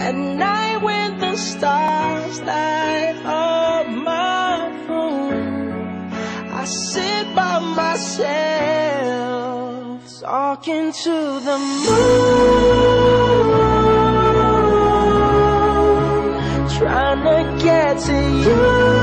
At night when the stars light up my room, I sit by myself talking to the moon, trying to get to you.